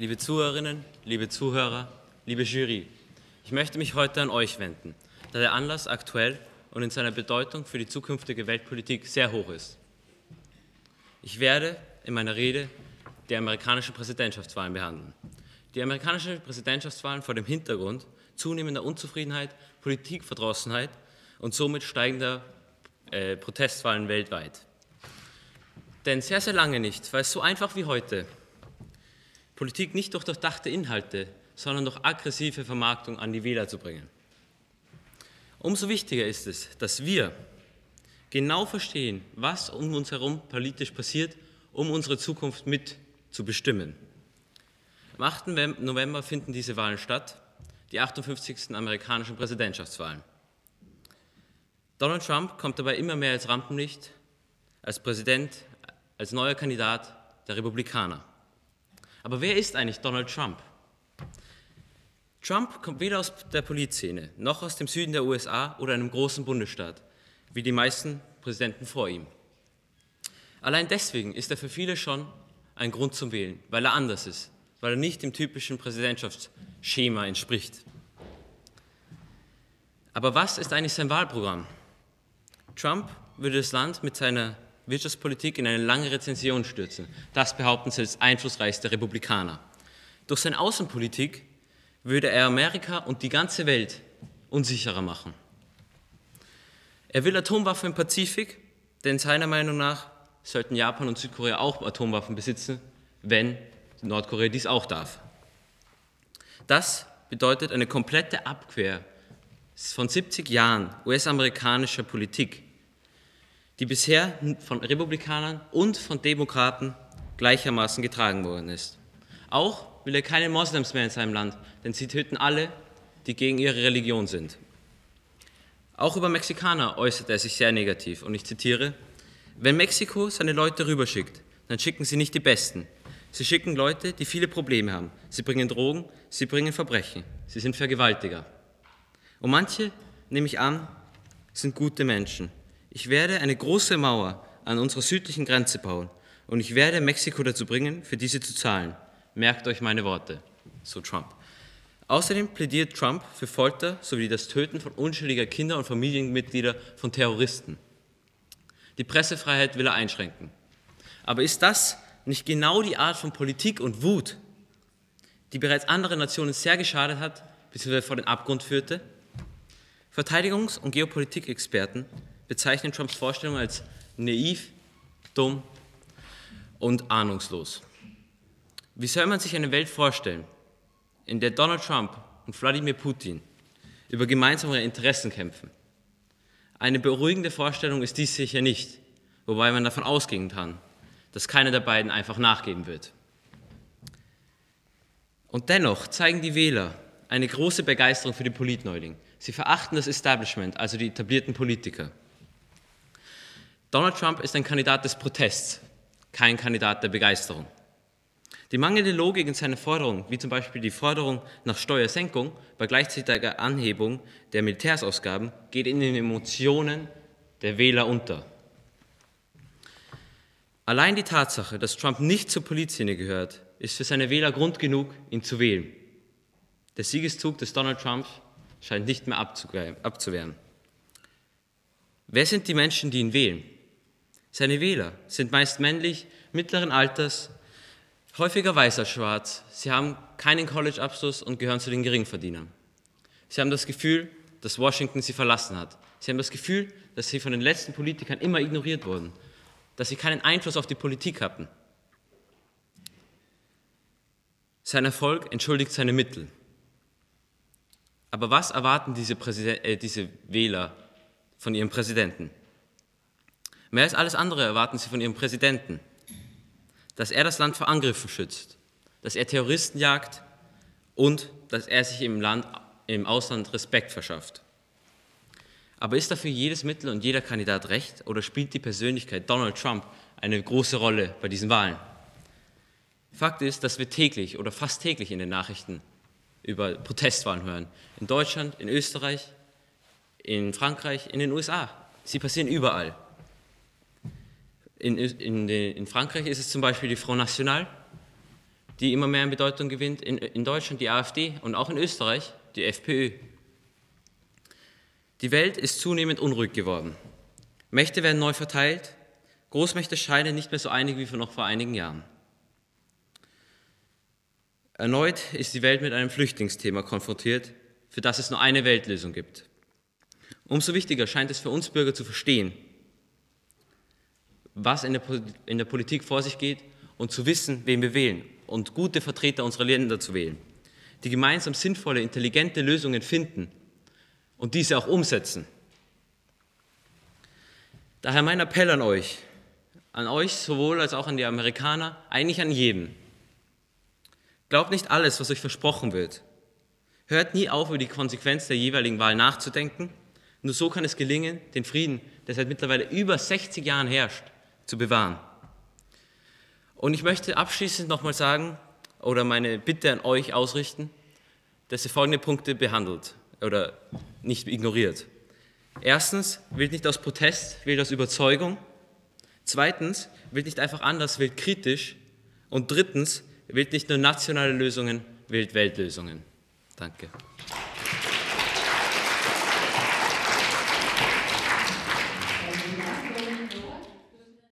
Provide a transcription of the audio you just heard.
liebe Zuhörerinnen, liebe Zuhörer, liebe Jury, ich möchte mich heute an euch wenden, da der Anlass aktuell und in seiner Bedeutung für die zukünftige Weltpolitik sehr hoch ist. Ich werde in meiner Rede die amerikanischen Präsidentschaftswahlen behandeln. Die amerikanischen Präsidentschaftswahlen vor dem Hintergrund zunehmender Unzufriedenheit, Politikverdrossenheit und somit steigender Protestwahlen weltweit. Denn sehr, sehr lange nicht war es so einfach wie heute, Politik nicht durch durchdachte Inhalte, sondern durch aggressive Vermarktung an die Wähler zu bringen. Umso wichtiger ist es, dass wir genau verstehen, was um uns herum politisch passiert, um unsere Zukunft mit zu bestimmen. Am 8. November finden diese Wahlen statt, die 58. amerikanischen Präsidentschaftswahlen. Donald Trump kommt dabei immer mehr als Rampenlicht, als Präsident, als neuer Kandidat der Republikaner. Aber wer ist eigentlich Donald Trump? Trump kommt weder aus der Politszene, noch aus dem Süden der USA oder einem großen Bundesstaat, wie die meisten Präsidenten vor ihm. Allein deswegen ist er für viele schon ein Grund zum Wählen, weil er anders ist, weil er nicht dem typischen Präsidentschaftsschema entspricht. Aber was ist eigentlich sein Wahlprogramm? Trump würde das Land mit seiner Wirtschaftspolitik in eine lange Rezession stürzen. Das behaupten sie als einflussreichste Republikaner. Durch seine Außenpolitik würde er Amerika und die ganze Welt unsicherer machen. Er will Atomwaffen im Pazifik, denn seiner Meinung nach sollten Japan und Südkorea auch Atomwaffen besitzen, wenn Nordkorea dies auch darf. Das bedeutet eine komplette Abkehr von 70 Jahren US-amerikanischer Politik, die bisher von Republikanern und von Demokraten gleichermaßen getragen worden ist. Auch will er keine Moslems mehr in seinem Land, denn sie töten alle, die gegen ihre Religion sind. Auch über Mexikaner äußert er sich sehr negativ und ich zitiere: Wenn Mexiko seine Leute rüberschickt, dann schicken sie nicht die Besten. Sie schicken Leute, die viele Probleme haben. Sie bringen Drogen, sie bringen Verbrechen. Sie sind Vergewaltiger. Und manche, nehme ich an, sind gute Menschen. Ich werde eine große Mauer an unserer südlichen Grenze bauen und ich werde Mexiko dazu bringen, für diese zu zahlen. Merkt euch meine Worte, so Trump. Außerdem plädiert Trump für Folter sowie das Töten von unschuldiger Kinder und Familienmitglieder von Terroristen. Die Pressefreiheit will er einschränken. Aber ist das nicht genau die Art von Politik und Wut, die bereits anderen Nationen sehr geschadet hat, bzw. vor den Abgrund führte? Verteidigungs- und Geopolitikexperten bezeichnen Trumps Vorstellungen als naiv, dumm und ahnungslos. Wie soll man sich eine Welt vorstellen, in der Donald Trump und Wladimir Putin über gemeinsame Interessen kämpfen? Eine beruhigende Vorstellung ist dies sicher nicht, wobei man davon ausgehen kann, dass keiner der beiden einfach nachgeben wird. Und dennoch zeigen die Wähler eine große Begeisterung für den Politneuling. Sie verachten das Establishment, also die etablierten Politiker. Donald Trump ist ein Kandidat des Protests, kein Kandidat der Begeisterung. Die mangelnde Logik in seiner Forderung, wie zum Beispiel die Forderung nach Steuersenkung bei gleichzeitiger Anhebung der Militärsausgaben, geht in den Emotionen der Wähler unter. Allein die Tatsache, dass Trump nicht zur Politszene gehört, ist für seine Wähler Grund genug, ihn zu wählen. Der Siegeszug des Donald Trump scheint nicht mehr abzuwehren. Wer sind die Menschen, die ihn wählen? Seine Wähler sind meist männlich, mittleren Alters, häufiger weiß als schwarz. Sie haben keinen College-Abschluss und gehören zu den Geringverdienern. Sie haben das Gefühl, dass Washington sie verlassen hat. Sie haben das Gefühl, dass sie von den letzten Politikern immer ignoriert wurden, dass sie keinen Einfluss auf die Politik hatten. Sein Erfolg entschuldigt seine Mittel. Aber was erwarten diese Wähler von ihrem Präsidenten? Mehr als alles andere erwarten sie von ihrem Präsidenten, dass er das Land vor Angriffen schützt, dass er Terroristen jagt und dass er sich im Ausland Respekt verschafft. Aber ist dafür jedes Mittel und jeder Kandidat recht oder spielt die Persönlichkeit Donald Trump eine große Rolle bei diesen Wahlen? Fakt ist, dass wir täglich oder fast täglich in den Nachrichten über Protestwahlen hören. In Deutschland, in Österreich, in Frankreich, in den USA. Sie passieren überall. In Frankreich ist es zum Beispiel die Front National, die immer mehr an Bedeutung gewinnt, in Deutschland die AfD und auch in Österreich die FPÖ. Die Welt ist zunehmend unruhig geworden. Mächte werden neu verteilt, Großmächte scheinen nicht mehr so einig wie noch vor einigen Jahren. Erneut ist die Welt mit einem Flüchtlingsthema konfrontiert, für das es nur eine Weltlösung gibt. Umso wichtiger scheint es für uns Bürger zu verstehen, was in der Politik vor sich geht und zu wissen, wen wir wählen und gute Vertreter unserer Länder zu wählen, die gemeinsam sinnvolle, intelligente Lösungen finden und diese auch umsetzen. Daher mein Appell an euch sowohl als auch an die Amerikaner, eigentlich an jeden. Glaubt nicht alles, was euch versprochen wird. Hört nie auf, über die Konsequenz der jeweiligen Wahl nachzudenken. Nur so kann es gelingen, den Frieden, der seit mittlerweile über 60 Jahren herrscht, zu bewahren. Und ich möchte abschließend nochmal sagen, oder meine Bitte an euch ausrichten, dass ihr folgende Punkte behandelt oder nicht ignoriert. Erstens, wählt nicht aus Protest, wählt aus Überzeugung. Zweitens, wählt nicht einfach anders, wählt kritisch. Und drittens, wählt nicht nur nationale Lösungen, wählt Weltlösungen. Danke.